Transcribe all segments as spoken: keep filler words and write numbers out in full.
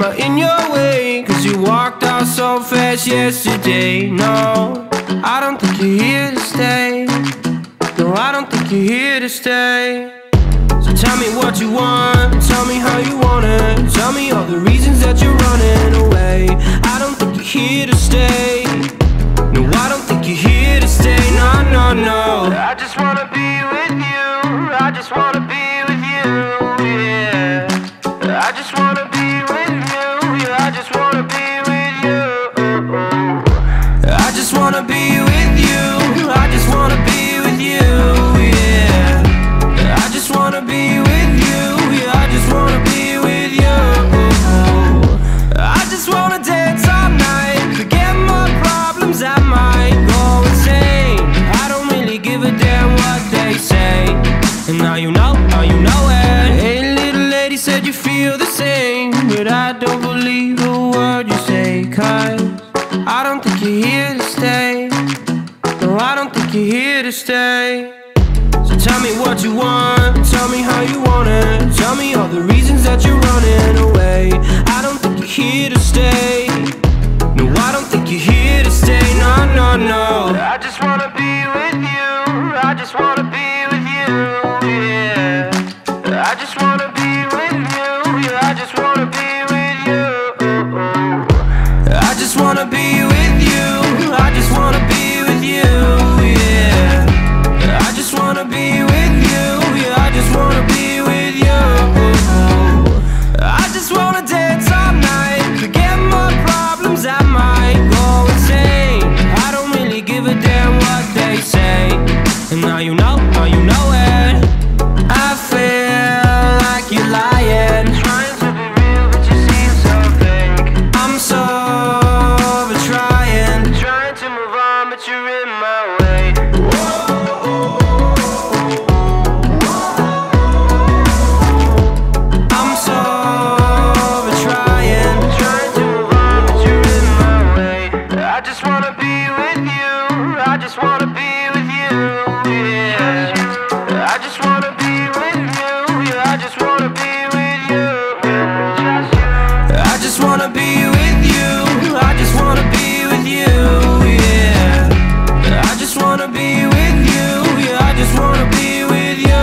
am I in your way? Cause you walked out so fast yesterday. No, I don't think you're here to stay. No, I don't think you're here to stay. So tell me what you want, tell me how you want it. Tell me all the reasons that you're running away. I don't think you're here to stay. No, I don't think you're here to stay. No, no, no. I just wanna be with you. I just wanna be with you, yeah. I just wanna be with you. Yeah, I just wanna be with you. I just wanna be with you. I just wanna be with you, yeah. I just wanna be with you. Yeah, I just wanna be with you. I just wanna dance all night, forget my problems, I might go insane. I don't really give a damn what they say. And now you know, now you know it. Hey, little lady, said you feel the same, but I don't believe a word you say. Cause I don't think you're here to stay. No, I don't think you're here to stay. So tell me what you want, tell me how you want it. Tell me all the reasons that you're running away. I don't think you're here to stay. No, I don't think you're here to stay. No, no, no. I just wanna be with you. I just wanna be with you, yeah. I just wanna be with you. Yeah, I just wanna be with you. I just wanna be with you. I just wanna be with you, yeah. I just wanna be with you. Yeah, I just wanna be with you. I just wanna dance all night, forget my problems, I might go insane. I don't really give a damn what they say. And now you know, now you know it. I feel like you're lying, trying to be real, but you seem so fake. I'm so over trying, trying to move on, but you're in my way. I'm so over trying, trying to move on, but you're in my way. I just wanna be with you. I just wanna be with you, yeah. I just wanna be with you. Yeah, I just wanna be with you. I just wanna be with you. I just wanna be with you, yeah. I just wanna be with you. Yeah, I just wanna be with you.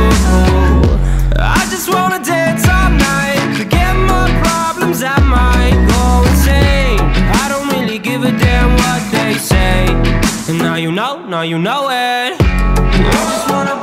I just wanna dance all night, forget my problems, I might go insane. I don't really give a damn what they say. And now you know, now you know it. I just wanna